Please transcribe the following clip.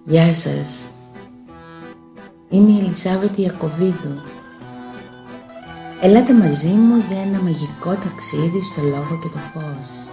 Γεια σας, είμαι η Ελισάβετ Ιακωβίδου. Ελάτε μαζί μου για ένα μαγικό ταξίδι στο λόγο και το φως.